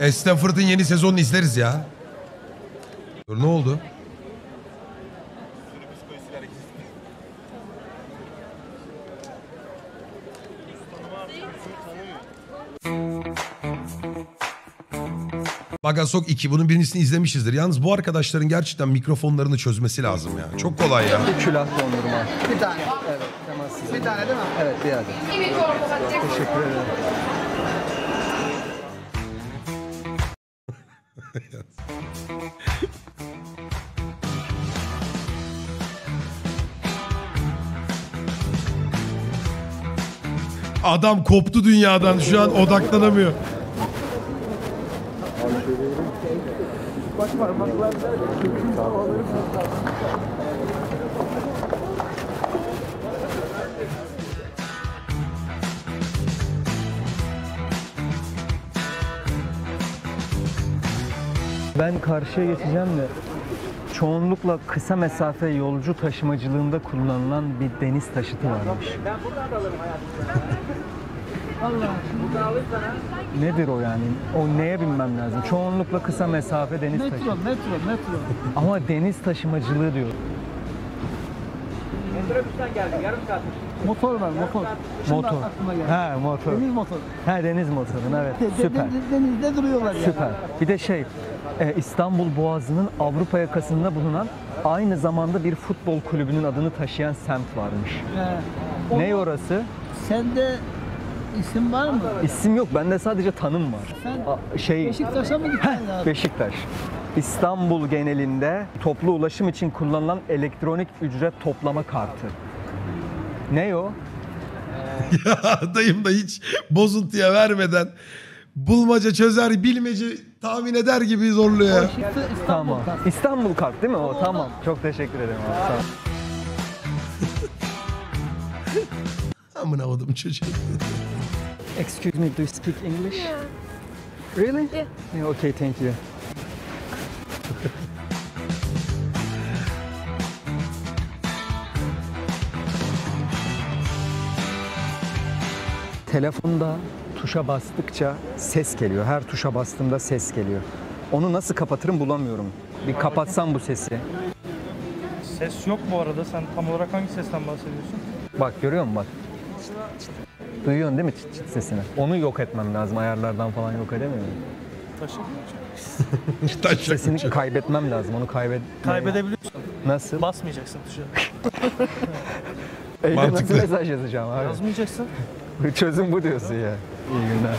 Stanford'ın yeni sezonunu izleriz ya. Dur, ne oldu? Bagasok 2, bunun birincisini izlemişizdir. Yalnız bu arkadaşların gerçekten mikrofonlarını çözmesi lazım ya. Çok kolay ya. Bir külah dondurma. Bir tane. Evet, temassız. Bir tane değil mi? Evet, bir adet. Teşekkür ederim. Adam koptu dünyadan, şu an odaklanamıyor. Ben karşıya geçeceğim de çoğunlukla kısa mesafe yolcu taşımacılığında kullanılan bir deniz taşıtı varmış. Nedir o yani? O neye binmem lazım? Çoğunlukla kısa mesafe deniz taşıtı. Metro. Ama deniz taşımacılığı diyor. Metrobüsten geldim, yarım saattir. Motor var, motor. Motor. Aklıma geldi. Ha, motor. Deniz motoru. Ha, deniz motorun, evet. Süper. Denizde duruyorlar yani. Süper. Bir de İstanbul Boğazı'nın Avrupa yakasında bulunan aynı zamanda bir futbol kulübünün adını taşıyan semt varmış. Ne orası? Sende isim var mı? İsim yok, bende sadece tanım var. Sen Beşiktaş'a mı gitmen lazım? Beşiktaş. İstanbul genelinde toplu ulaşım için kullanılan elektronik ücret toplama kartı. Ne o? Ya dayım da hiç bozuntuya vermeden bulmaca çözer, bilmece tahmin eder gibi zorluyor ya. Tamam. İstanbul kart değil mi o? Tamam. Çok teşekkür ederim abi. Sağ ol. Amına oğlum çocuğum. Excuse me, do you speak English? Yeah. Really? Yeah. Yeah, okay, thank you. Telefonda tuşa bastıkça ses geliyor. Her tuşa bastığımda ses geliyor. Onu nasıl kapatırım bulamıyorum. Bir kapatsam bu sesi. Ses yok bu arada. Sen tam olarak hangi sesten bahsediyorsun? Bak görüyor musun bak. Duyuyorsun değil mi çıt çıt sesini? Onu yok etmem lazım. Ayarlardan falan yok edemiyorum. Taşak Sesini uçuyor. kaybetmem lazım. Onu Kaybedebiliyorsun. Nasıl? Basmayacaksın tuşa. Evde nasıl Mantıklı. mesaj yazacağım abi? Yazmayacaksın. Çözüm bu diyorsun ya. İyi günler.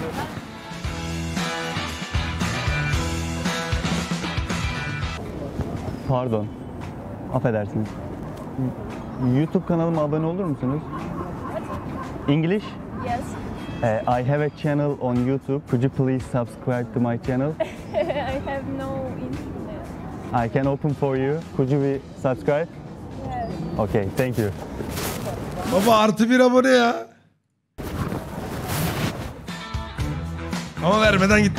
Pardon. Affedersiniz. YouTube kanalıma abone olur musunuz? English? Yes. I have a channel on YouTube. Could you please subscribe to my channel? I have no internet. I can open for you. Could you be subscribe? Yes. Okay, thank you. Baba artı bir abone ya. Ama vermeden gitti.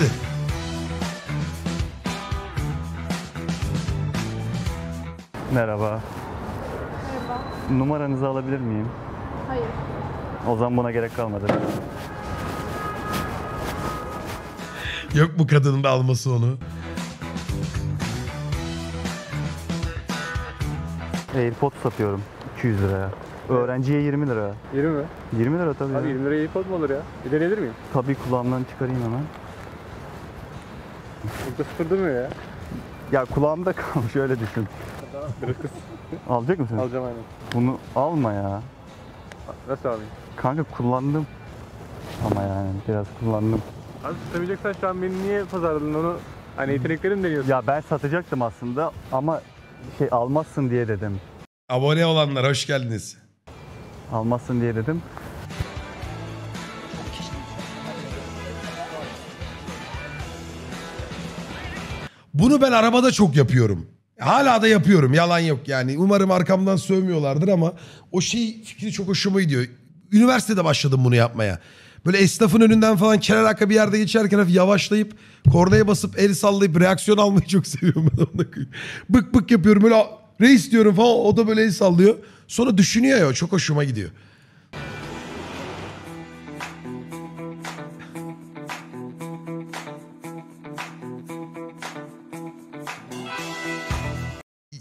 Merhaba. Merhaba. Numaranızı alabilir miyim? Hayır. O zaman buna gerek kalmadı. Yok bu kadının da alması onu. AirPods satıyorum 200 liraya. Öğrenciye 20 lira. 20 mi? 20 lira tabii. Abi ya. 20 liraya iyi kod mu olur ya? Bir deneyebilir miyim? Tabii kulağımdan çıkarayım hemen. Çok da sıfır durmuyor ya. Ya kulağımda kalmış öyle düşün. Biraz kız. Alacak mısın? Alacağım aynen. Bunu alma ya. Nasıl alayım? Kanka kullandım. Ama yani biraz kullandım. Abi tutamayacaksan şu an beni niye pazarladın onu? Hani yeteneklerim deniyorsun. Ya ben satacaktım aslında ama almazsın diye dedim. Abone olanlar hoş geldiniz. Almazsın diye dedim. Bunu ben arabada çok yapıyorum. Hala da yapıyorum, yalan yok yani. Umarım arkamdan sövmüyorlardır ama o fikri çok hoşuma gidiyor. Üniversitede başladım bunu yapmaya. Böyle esnafın önünden falan kenaraka bir yerde geçerken hafif yavaşlayıp kornaya basıp el sallayıp reaksiyon almayı çok seviyorum ben ona. Bık bık yapıyorum böyle reis diyorum falan, o da böyle el sallıyor. Sonra düşünüyor ya, çok hoşuma gidiyor.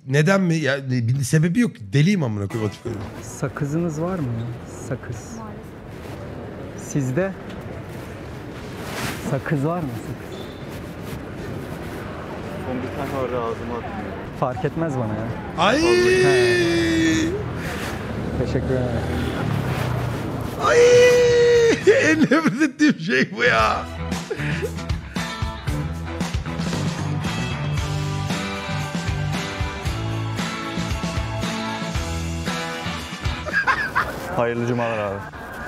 neden mi? Ya bir sebebi yok. Deliyim amına koyayım. Sakızınız var mı ya? Sakız. Sizde sakız var mı? Sakız. Son bir tane orada ağzıma atıyor. Fark etmez bana ya. Ay! Teşekkür ederim. Ay! En nefret ettiğim şey bu ya. Hayırlı cumalar abi.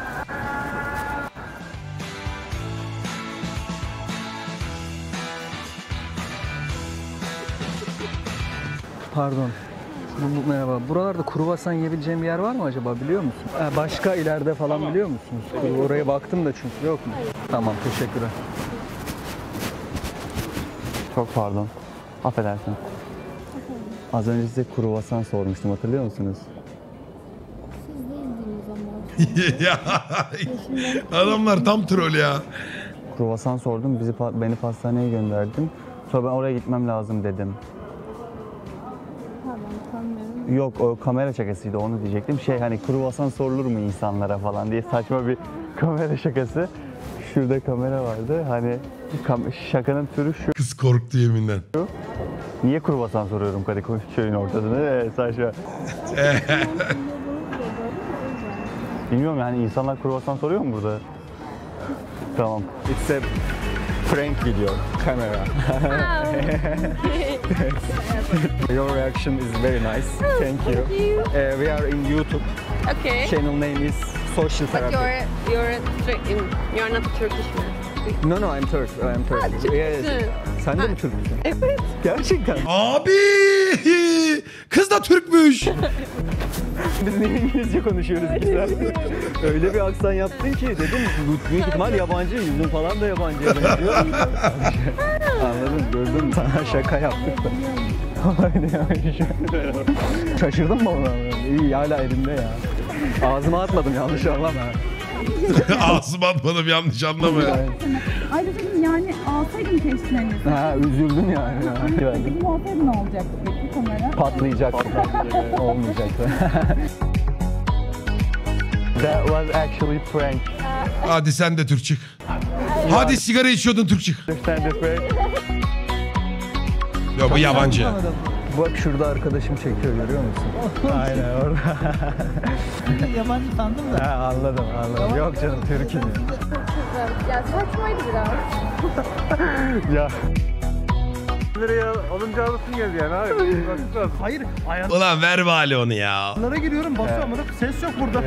Pardon. Merhaba. Buralarda kruvasan yiyebileceğim bir yer var mı acaba, biliyor musun? Başka ileride falan biliyor musunuz? Oraya baktım da çünkü yok mu? Tamam, teşekkürler. Çok pardon. Affedersin. Az önce size kruvasan sormuştum, hatırlıyor musunuz? Ya adamlar tam troll ya. Kruvasan sordum, beni pastaneye gönderdin. Sonra ben oraya gitmem lazım dedim. Pardon, tanımıyorum. Yok, o kamera şakasıydı, onu diyecektim. Hani kruvasan sorulur mu insanlara falan diye saçma bir kamera şakası. Şurada kamera vardı. Hani şakanın türü şu. Kız korktu yeminle. Niye kruvasan soruyorum Kadıköy'ün ortasında? Saçma. Bilmiyorum yani, insanlar kruvasan soruyor mu burada? Tamam. It's a prank video. Camera. Your reaction is very nice. Thank you. We are in YouTube. Okay. Channel name is Social But Therapy. you're not Turkish man. No, I'm Turk. I'm Turk. Yes. Türksün. Sen de mi Türksün? Evet. Gerçekten. Abi! Kız da Türkmüş. Biz niye İngilizce konuşuyoruz güzel? Öyle bir aksan yaptın ki dedim büyük ihtimal yabancı, yüzün falan da yabancıya benziyor. Anladın, gördün mü? Sana şaka yaptık da. Şaşırdın mı ona? İyi, hala elimde ya. Ağzıma atmadım, yanlış anlama. Ağzıma atmadım, yanlış anlama ya. Ayrıca yani alsaydın keşkelerinizi. Ha, üzüldüm yani. Peki bu olsaydı ne olacaktı peki kamera? Patlayacaktı. Olmayacaktı. That was actually prank. Hadi sen de Türk çık. Hadi sigara içiyordun, Türk çık. Understand the prank? Yok bu yabancı. Bak şurada arkadaşım çekiyor, görüyor musun? Aynen orada. Yabancı sandım da. Ha, anladım. Yok canım, Türk'üm. Ya saçmaydı biraz. Ya. Liraya alınca alırsın geldi yani abi. Bakın lazım. Hayır, Ulan ver bari onu ya. ayaklara giriyorum, basıyorum. Ses yok burada.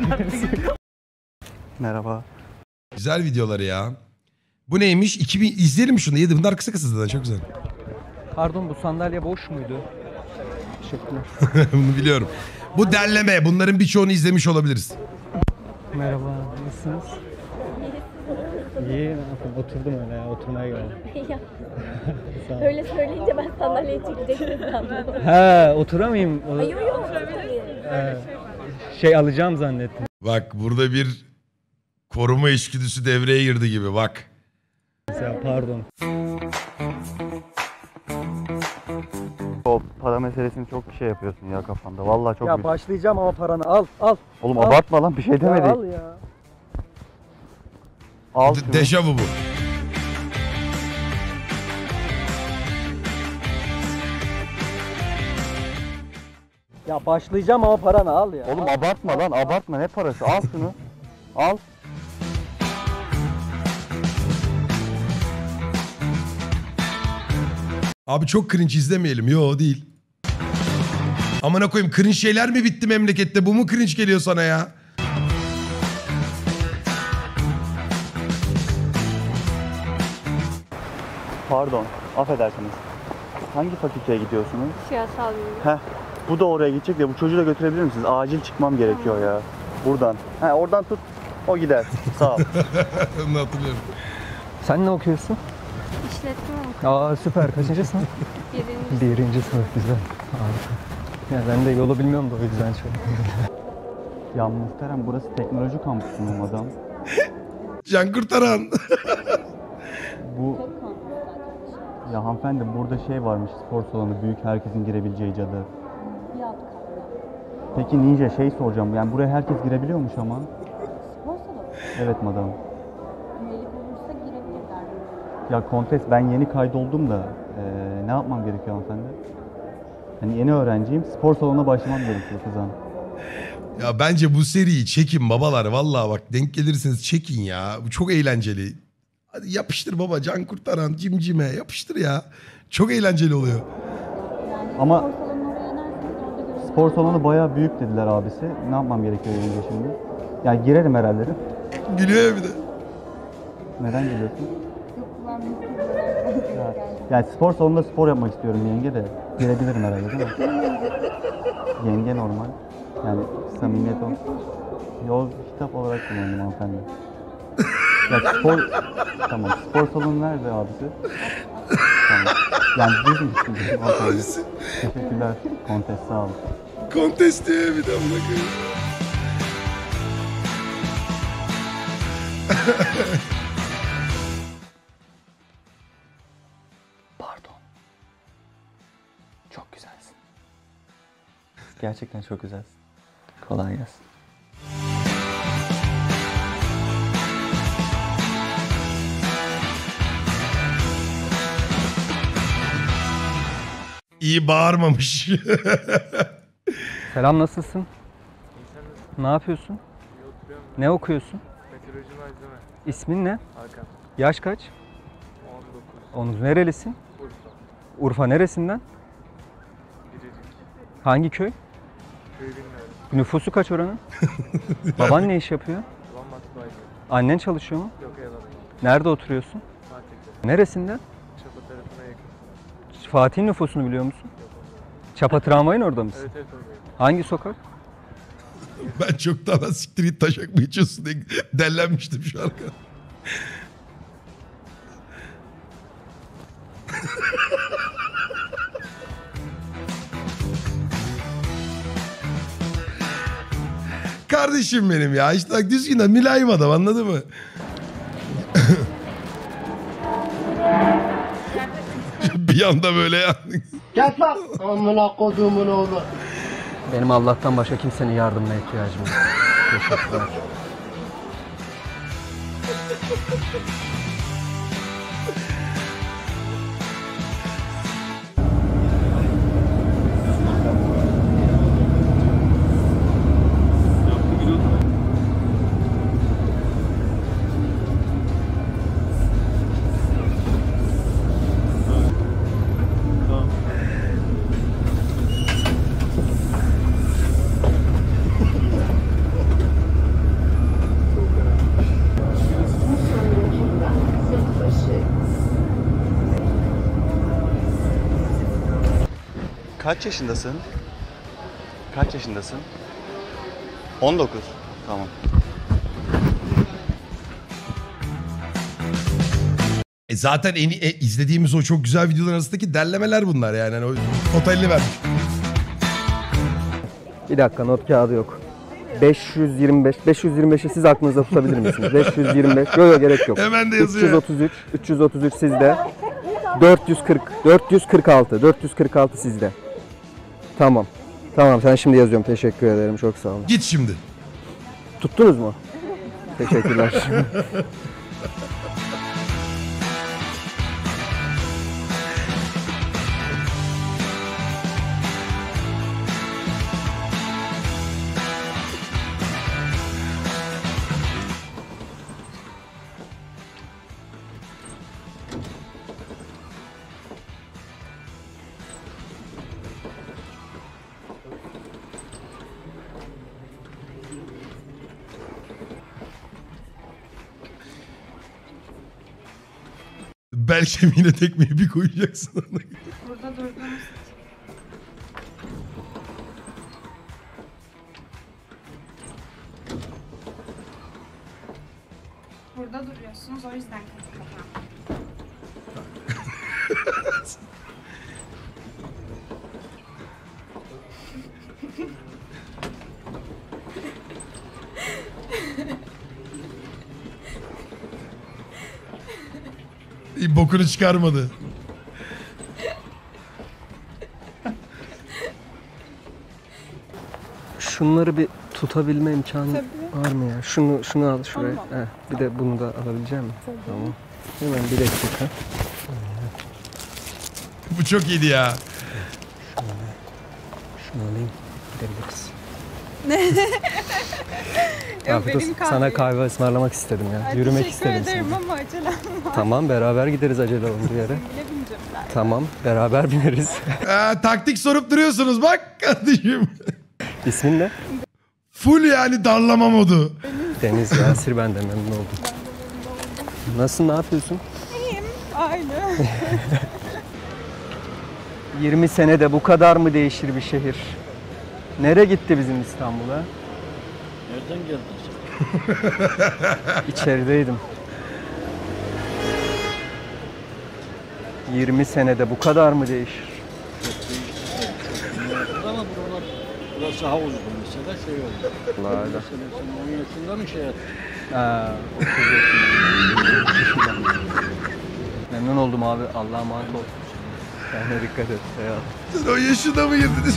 Merhaba. Güzel videoları ya. Bu neymiş? 2000 izleyelim şunu. Yedi. Bunlar kısa kısa zaten, çok güzel. Pardon, bu sandalye boş muydu? Teşekkürler. Bunu biliyorum. Bu derleme. Bunların birçoğunu izlemiş olabiliriz. Merhaba, nasılsınız? İyi, ne yapayım? Oturdum öyle ya, oturmaya geldim. Öyle söyleyince ben sandalyeyi çekecektim sandım. He, oturamayayım. Yok yok. Şey alacağım zannettim. Bak burada bir koruma içgüdüsü devreye girdi gibi, bak. Ya, pardon. O para meselesini çok şey yapıyorsun ya kafanda. Vallahi çok Ya büyük. başlayacağım ama paranı al. Oğlum al. abartma lan, bir şey demedik. Al ya. Al şunu. Dejavu bu. Ya başlayacağım ama paranı al ya. Oğlum abartma lan, abartma, ne parası? Al şunu. Al. Abi çok cringe, izlemeyelim. Yo değil. Amına koyayım, cringe şeyler mi bitti memlekette? Bu mu cringe geliyor sana ya? Pardon, affedersiniz. Hangi fakülteye gidiyorsunuz? Siyasal bilgi. Heh, bu da oraya gidecek de bu çocuğu da götürebilir misiniz? Acil çıkmam gerekiyor ya. Buradan. He, oradan tut. O gider. Sağ ol. Onu hatırlıyorum. Sen ne okuyorsun? İşletme mi? Aa süper. Kaçıncı sınıf? Birinci. Birinci sınıf, güzel. Harika. Ya ben de yolu bilmiyorum da o yüzden çok. Ya muhterem, burası teknoloji kampüsü mü adam? Can Kurtaran. Bu Ya hanımefendi burada şey varmış, spor salonu, büyük, herkesin girebileceği cadı. Bir alt katta. Peki Ninja şey soracağım, yani buraya herkes girebiliyormuş ama. Spor salonu. Evet madam. Üyelik olursa girebilirler. Ya kontes ben yeni kaydoldum da ne yapmam gerekiyor hanımefendi? Hani yeni öğrenciyim, spor salonuna başlamam gerekiyor kızım. Ya bence bu seriyi çekin babalar. Vallahi bak denk gelirseniz çekin ya. Bu çok eğlenceli. Hadi yapıştır baba, can kurtaran, cimcime yapıştır ya. Çok eğlenceli oluyor. Ama Spor salonuna oraya inerseniz orada görebilirsiniz. spor salonu bayağı büyük dediler abisi. Ne yapmam gerekiyor önce şimdi? Yani girerim herhalde değil mi? Gülüyor ya bir de. Neden geliyorsun? Yok kullanmayı seviyorlar. Yani spor salonunda spor yapmak istiyorum yenge de. Girebilirim herhalde değil mi? Yenge normal. Yani samimiyet o. Yol kitap olarak kullandım hanımefendi. Ya spor... Tamam. Spor salonu nerede abisi? Tamam. Yani düz mü şimdi hanımefendi? Abisi. Teşekkürler. Kontes sağ olun. Kontest diye bir de bırakıyor. Pardon. Çok güzelsin. Gerçekten çok güzelsin. Kolay gelsin. İyi bağırmamış. Selam, nasılsın? Ne yapıyorsun? Ne okuyorsun? Meteoroloji malzeme. İsmin ne? Hakan. Yaş kaç? 19. 19. Nerelisin? Urfa. Urfa neresinden? Biricik. Hangi köy? Köyü bilmiyorum. Nüfusu kaç oranın? Baban ne iş yapıyor? Ulan matbaaydı. Annen çalışıyor mu? Yok eyvallah. Nerede oturuyorsun? Fatih'te. Neresinden? Çapa tarafına yakın. Fatih'in nüfusunu biliyor musun? Çapa tramvayın orada mısın? Evet evet oradayım. Hangi sokak? Ben çoktan siktir git taşak mı içiyorsun diye dellenmiştim şu an. Kardeşim benim ya. İşte bak düzgün mülayim adam, anladın mı? Bir anda böyle yani. Gel lan amına koduğumun oğlu. Benim Allah'tan başka kimsenin yardımına ihtiyacım yok. Teşekkürler. Kaç yaşındasın? Kaç yaşındasın? 19. Tamam. Zaten izlediğimiz o çok güzel videolar arasındaki derlemeler bunlar yani. Yani o totalini vermiş. Bir dakika, not kağıdı yok. 525. 525'i siz aklınızda tutabilir misiniz? 525. Yok gerek yok. Hemen de yazıyor. 333 sizde. 446. 446 sizde. Tamam. Tamam, sen şimdi yazıyorum. Teşekkür ederim. Çok sağ olun. Git şimdi. Tuttunuz mu? Teşekkürler. Bel kemiğine tekmeyi bir koyacaksın. Burada durduğumuz Burada duruyorsunuz, o yüzden kapı kapandı. Bokunu çıkarmadı. Şunları bir tutabilme imkanı var mı ya? Şunu al şuraya. Bir de bunu da alabilecek misin? Tamam. Hemen bir dakika. Bu çok iyiydi ya. Şunu alayım. Gidebiliriz. Yok, benim sana kahve ısmarlamak istedim ya. Ay, Yürümek istedim. Teşekkür ederim ama acelem var. Tamam, beraber gideriz acele olduğu yere. Bile bineceğim ben. Tamam, beraber bineriz. Taktik sorup duruyorsunuz bak kardeşim. İsmin ne? Full yani darlama modu. Deniz Yasir, ben de memnun oldum. Nasıl, ne yapıyorsun? İyiyim, aynı. 20 senede bu kadar mı değişir bir şehir? Nereye gitti bizim İstanbul'a? Nereden geldin sen? İçerideydim. 20 senede bu kadar mı değişir? Ama burası havuzdu mesela şey oldu. Allah Allah. Mesela sen 10 yaşında mı şey yaptın? 30 yaşında. Memnun oldum abi. Allah'a emanet ol. Kendine dikkat et. Eyvallah. Sen o yaşına mı girdiniz?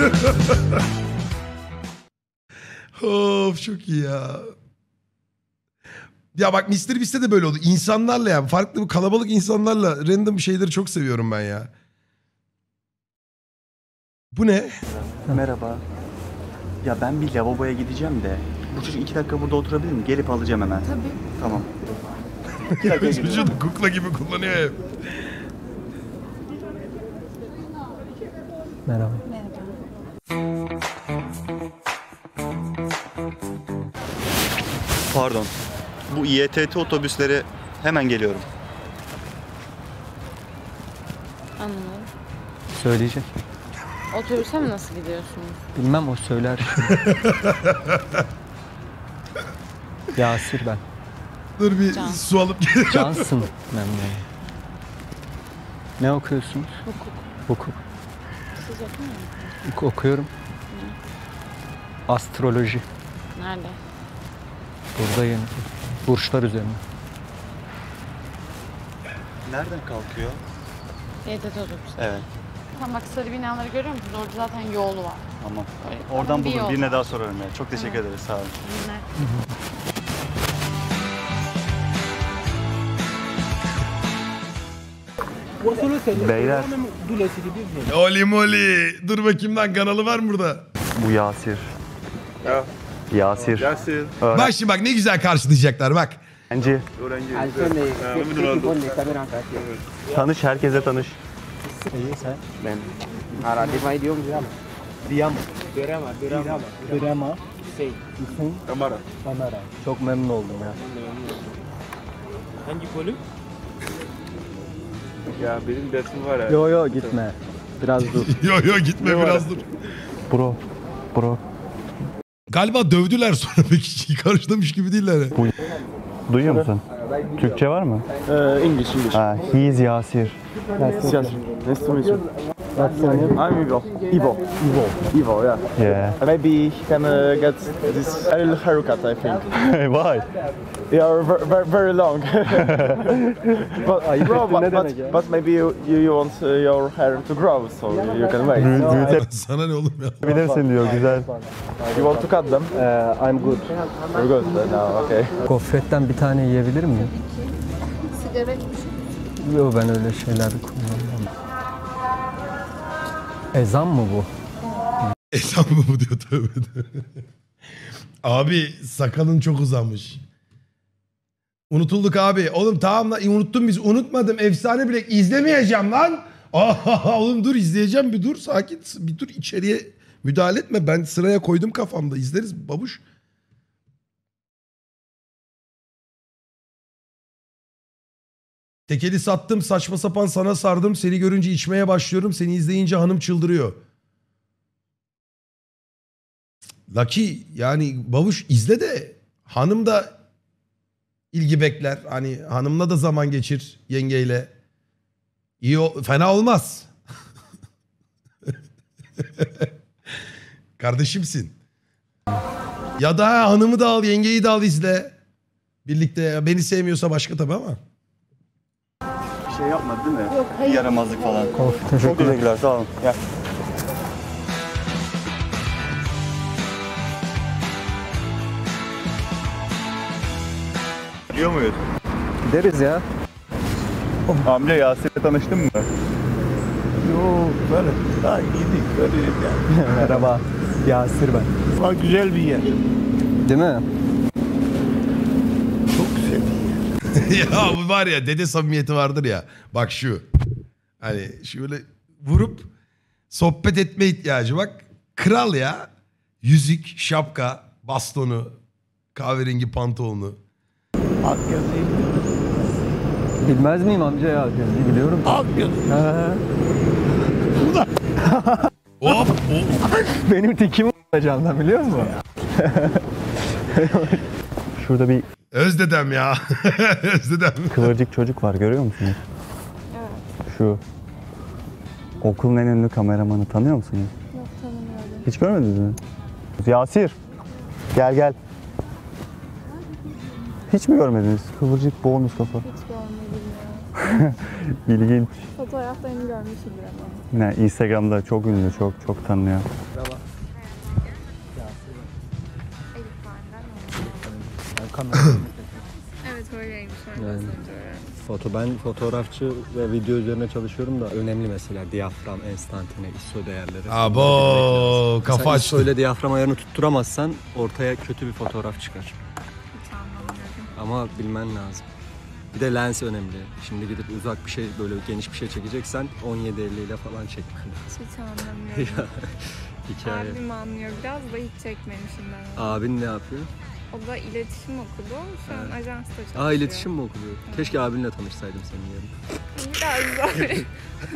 Of çok iyi ya. Ya bak Mr. Beast'te de böyle oldu. İnsanlarla ya farklı bir kalabalık insanlarla random şeyleri çok seviyorum ben ya. Bu ne? Merhaba. Ya ben bir lavaboya gideceğim de. Bu çocuk 2 dakika burada oturabilir mi? Gelip alacağım hemen. Tabii. Tamam. 2 dakika Çocuğu da kukla gibi kullanıyor hep. Merhaba. Pardon. Bu İETT otobüsleri hemen geliyorum. Anladım. Söyleyecek. Otobüse mi nasıl gidiyorsunuz? Bilmem, o söyler. Yasir ben. Dur bir Can. su alıp geliyorum. Cansın memnun oldum. Ne okuyorsunuz? Hukuk. Hukuk. Siz okumuyor musunuz? Okuyorum. Astroloji. Nerede? Buradayım. Burçlar üzerine. Nereden kalkıyor? YTT otobüsü. Evet. Tam bak sarı binaları görüyor musunuz? Orada zaten yol var. Tamam. Böyle Oradan bir bulur. yol Birine var. daha sorarım ya. Çok teşekkür ederiz. Sağ olun. Günler. Beyler. Oli moli. Dur bakayım lan kanalı var mı burada? Bu Yasir. Yasir. Bak şimdi bak ne güzel karşılayacaklar bak. Öğrenci. Tanış, herkese tanış. Ben Aradiva idiom Diam. Birama. Amara. Çok memnun oldum ya. Hangi bölüm? Ya benim dersim var ya. Yo gitme. Biraz dur. Yo gitme biraz dur. Bro. Galiba dövdüler sonra peki karşılamış gibi değiller. Duyuyor musun? Türkçe var mı? English. He is Yasir. Nice to meet you. I'm Ivo, yeah. Yeah. Maybe he can get this a little haircut, I think. Why? They are very long. but maybe you want your hair to grow, so you can wait. Sana ne oğlum ya? Bilirsin diyor, güzel. You want to cut them? I'm good. You're good now, okay. Gofretten bir tane yiyebilir miyim? Sigara Yok, ben öyle şeyler kullanmam. Ezan mı bu? Ezan mı bu diyor tövbe tövbe. Abi sakalın çok uzamış. Unutulduk abi. Oğlum tamam lan unuttum biz. Unutmadım. Efsane bile izlemeyeceğim lan. Oğlum dur izleyeceğim bir dur sakin. Bir dur içeriye müdahale etme. Ben sıraya koydum kafamda. İzleriz babuş. Tekeli sattım saçma sapan sana sardım. Seni görünce içmeye başlıyorum. Seni izleyince hanım çıldırıyor. Lucky yani babuş izle de hanım da ilgi bekler. Hani hanımla da zaman geçir yengeyle. Fena olmaz. Kardeşimsin. Ya da hanımı da al yengeyi de al izle. Birlikte beni sevmiyorsa başka tabii ama. Bir şey yapmadı değil mi? Yok, hayır. Yaramazlık falan. Teşekkür Çok teşekkürler, sağ olun. Gel. Gidiyor muyuz? Gideriz ya. Amca Yasir'le tanıştın mı? Yok böyle daha yedik böyle yani. Merhaba. Yasir ben. Ama güzel bir yer. Değil mi? Çok güzel bir yer. Ya bu var ya, dede samimiyeti vardır ya. Bak şu. Hani şöyle vurup sohbet etme ihtiyacı, bak. Kral ya. Yüzük, şapka, bastonu, kahverengi pantolonu. Akgöz'ü Bilmez miyim amca ya? Biliyorum. Akgöz. Hop. Benim tikim olacağından biliyor musun? Şurada bir Özdedem ya. Özdedem. Kıvırcık çocuk var, görüyor musunuz? Evet. Şu okulun en ünlü kameramanı, tanıyor musunuz? Yok, tanımıyorum. Hiç görmediniz mi? Yasir. Gel gel. Hiç mi görmediniz? Kıvırcık bonus kafa. Hiç görmedim ya. İlginç. Fotoğraflarını görmüşümdür ama. Ne, Instagram'da çok ünlü, çok tanınıyor. Evet, öyleymiş. Yani, ben fotoğrafçı ve video üzerine çalışıyorum da önemli mesela diyafram, enstantane, ISO değerleri. Abo, kafa Sen açtı. ISO ile diyafram ayarını tutturamazsan ortaya kötü bir fotoğraf çıkar. Hiç anlamıyorum. Ama bilmen lazım. Bir de lens önemli. Şimdi gidip uzak bir şey, böyle geniş bir şey çekeceksen 17-50 ile falan çekmen lazım. Hiç anlamıyorum. Hikaye. Abim anlıyor biraz da hiç çekmemişim ben. Abin ne yapıyor? O da iletişim okudu. Şu an ajansta çalışıyor. İletişim mi okuyor? Keşke abinle tanışsaydım senin yerine. Biraz zor.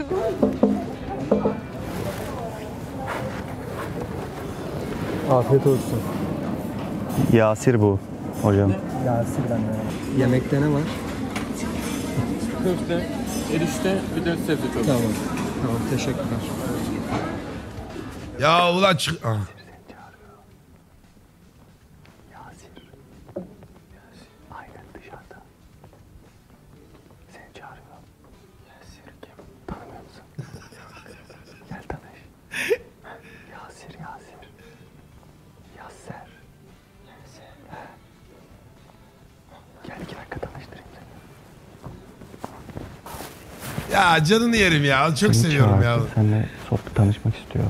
Afiyet olsun. Yasir bu hocam. Yasir ben de. Yemekte ne var? Köfte, erişte, bir de sebze çorbası. Tamam, teşekkürler. Ya ulan çık... Ah. Aynen dışarıda. Seni çağırıyor. Yasir kim? Tanımıyor musun? Gel tanış. Yasir. Yasser. Gel 2 dakika tanıştırayım seni. Ya canını yerim ya. Çok Seni seviyorum ya. çağırdı, seninle sohbet tanışmak istiyor.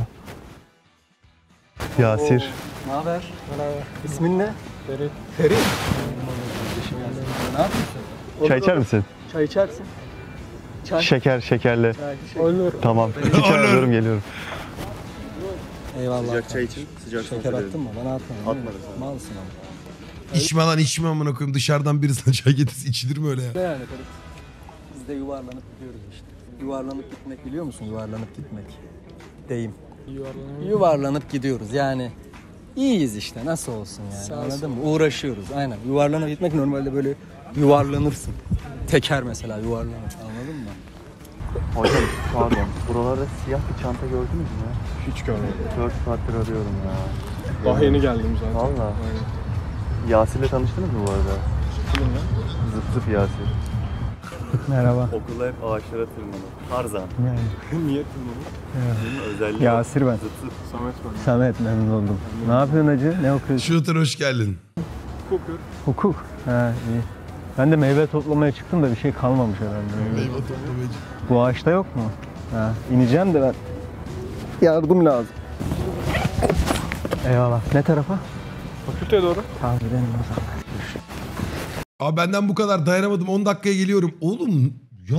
Yasir. Ne haber? İsmin ne? Ferit. Ne yapıyorsun? Çay içer misin? Çay içersin. Çay. Şekerli. Olur. Tamam. 2 çay alıyorum, geliyorum. Eyvallah. Sıcak çay için sıcak Şeker attın mı? Bana atmadın. Atmadım. Malsın ama. İçme amına koyayım. Dışarıdan biri sana çay getirsin. İçilir mi öyle ya? Ne yani Ferit? Biz de yuvarlanıp gidiyoruz işte. Yuvarlanıp gitmek biliyor musun? Yuvarlanıp gitmek. Deyim. Yuvarlanıp gidiyoruz yani. İyiyiz işte, nasıl olsun yani, anladın mı? Uğraşıyoruz aynen. Yuvarlanıp gitmek, normalde böyle yuvarlanırsın. Teker mesela yuvarlanır, anladın mı? Hocam pardon. Buralarda siyah bir çanta gördünüz mü? Hiç görmedim. 4 saattir arıyorum ya. Daha yeni geldim zaten. Valla. Yasir'le tanıştınız mı bu arada? Kiminle? Zıp Yasir. Merhaba. Okulda hep ağaçlara tırmanır. Tarzan. Niye tırmanır? Bunun özelliği Yasir ben. Samet var. Samet, memnun oldum. Ne yapıyorsun hacı? Ne okuyorsun? Shooter hoş geldin. Kokuyor. Hukuk. Ha, iyi. Ben de meyve toplamaya çıktım da bir şey kalmamış herhalde. Bu ağaçta yok mu? Ha, ineceğim de ben. Yardım lazım. Eyvallah. Ne tarafa? Fakülteye doğru. Tamam, gidelim o zaman. Abi benden bu kadar dayanamadım. 10 dakikaya geliyorum. Oğlum ya...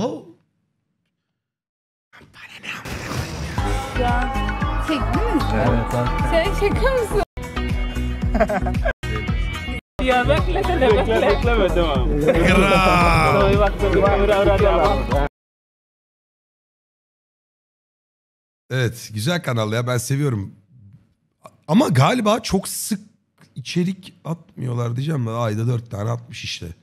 Ya. Tekli misin? Evet lan. Sen şaka mısın? Ya bekle. Bekleme tamam. Kral. Evet, güzel kanal ya, ben seviyorum. Ama galiba çok sık içerik atmıyorlar diyeceğim. Ayda 4 tane atmış işte.